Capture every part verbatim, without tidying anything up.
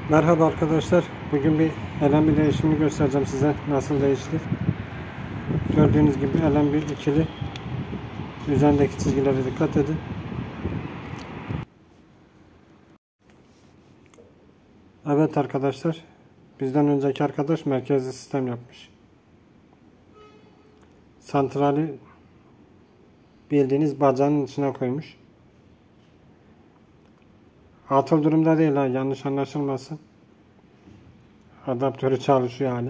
Merhaba arkadaşlar. Bugün bir L M bir değişimini göstereceğim size. Nasıl değişti. Gördüğünüz gibi L M bir ikili. Üzerindeki çizgilere dikkat edin. Evet arkadaşlar. Bizden önceki arkadaş merkezli sistem yapmış. Santrali bildiğiniz bacağın içine koymuş. Atıl durumda değil ha. Yanlış anlaşılmasın. Adaptörü çalışıyor yani.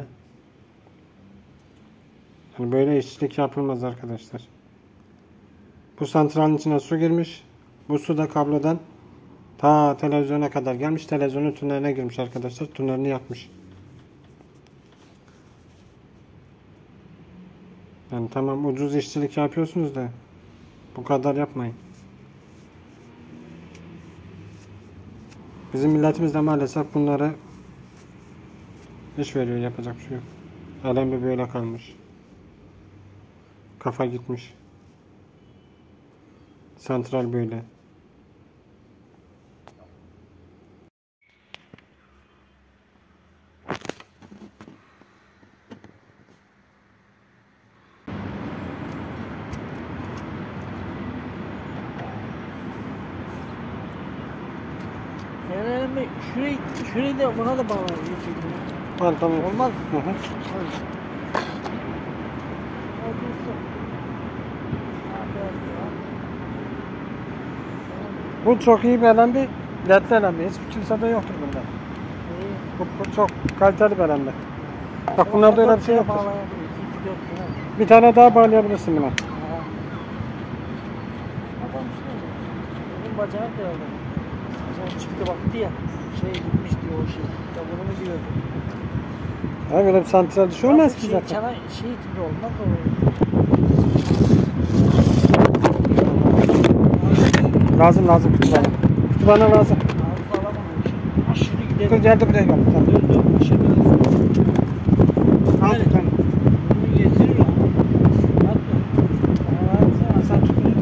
Yani böyle işçilik yapılmaz arkadaşlar. Bu santralin içine su girmiş. Bu su da kablodan ta televizyona kadar gelmiş. Televizyonun tüneline girmiş arkadaşlar. Tünelini yakmış. Yani tamam ucuz işçilik yapıyorsunuz da bu kadar yapmayın. Bizim milletimiz de maalesef bunlara iş veriyor. Yapacak bir şey yok. L M bir böyle kalmış. Kafa gitmiş. Santral böyle. Yani şurayı, şurayı da buna da bağlayalım. Var tamam. Olmaz mı? Hı hı. Bu çok iyi bir L M bir. Ledli L M bir. Hiçbir kimsede yoktur bunda. Bu, bu çok kaliteli bir L M bir. Bak bunlarda öyle bir şey yoktur. Bir tane daha bağlayabilirsin buna. Adam şey, benim bacağı kırıldı. Bacağı çıktı baktı ya, şey gitmiş diyor o şey. Ya bunu mu diyordu? Ha böyle bir santral dışı olmaz ki şey, zaten. Çana, şey içinde olmaz o. Lazım lazım kütüphane. Kütüphane lazım. Ağzı alamam o şey. Aşırı gidelim. Dur geldi buraya gel. Tamam. Dur dur, aşırı Al bir tane. bunu getirir o. Atma. Aa, Sen tutunca.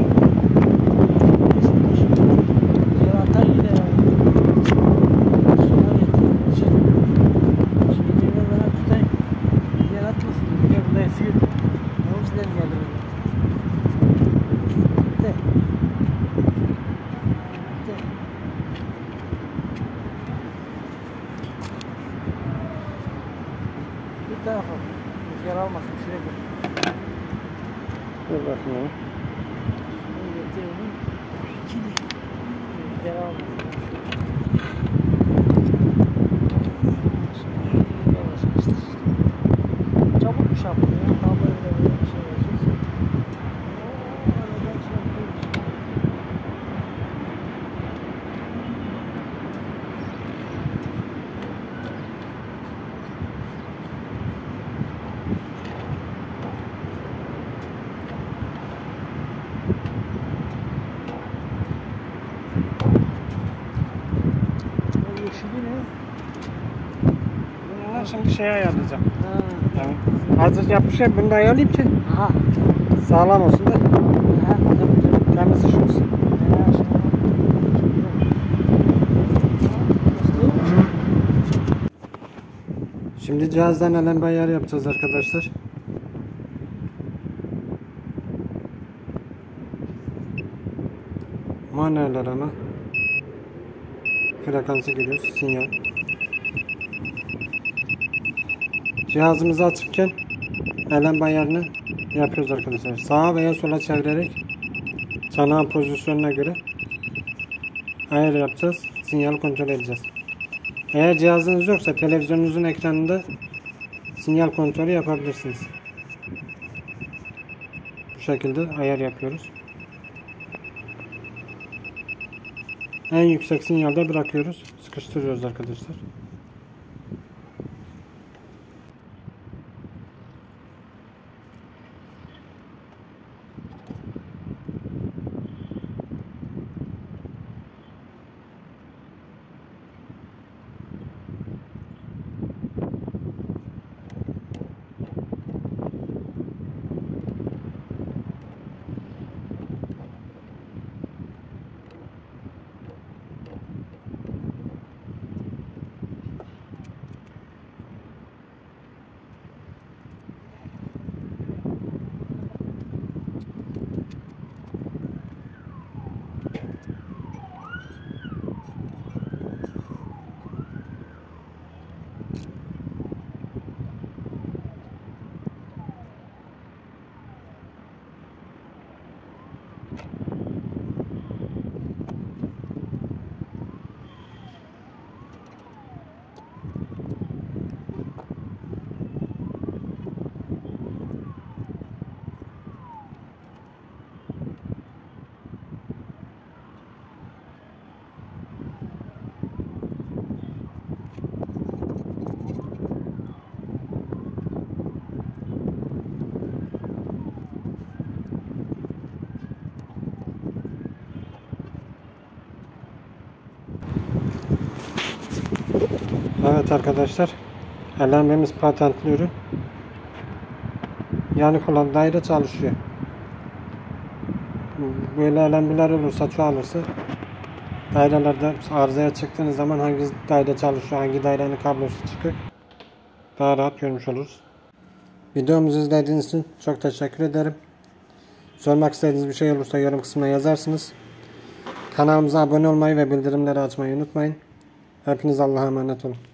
yer atar yine ya. Şuna getirir. Şey, şeyleri bana tutayım. Yer atmasın. Gel buraya sıyır. Ne olsun dedim geldi buraya. De. De. Bir tarafa. Rüzgar almasın. Şuraya koy. Dur bakayım. Şunu getirelim. İkili. Rüzgar almasın. Yavaş işte. Çabuk iş yapıyor. Tam böyle böyle bir şey yapıyorsun. Aradan şey yapıyoruz. O yeşili ne? Bunu şimdi şeye ayarlayacağım. Ha. Yani hazır yapmış ya bunu da ayarlayayım ki Aha. sağlam olsun da Aha. temiz iş olsun. Şimdi cihazdan L M bir ayarı yapacağız arkadaşlar. Manuel arama. Frekansı giriyoruz. Sinyal. Cihazımızı açıkken L M bir ayarını yapıyoruz arkadaşlar. Sağa veya sola çevirerek çanağın pozisyonuna göre ayar yapacağız. Sinyal kontrol edeceğiz. Eğer cihazınız yoksa televizyonunuzun ekranında sinyal kontrolü yapabilirsiniz. Bu şekilde ayar yapıyoruz. En yüksek sinyalde bırakıyoruz. Sıkıştırıyoruz arkadaşlar. Evet arkadaşlar. Alarmimiz patentli ürün. Yani kullan daire çalışıyor. Böyle alarmlar olursa, çoğalırsa dairelerde arızaya çıktığınız zaman hangi daire çalışıyor, hangi dairenin kablosu çıkık daha rahat görmüş oluruz. Videomuzu izlediğiniz için çok teşekkür ederim. Sormak istediğiniz bir şey olursa yorum kısmına yazarsınız. Kanalımıza abone olmayı ve bildirimleri açmayı unutmayın. Hepiniz Allah'a emanet olun.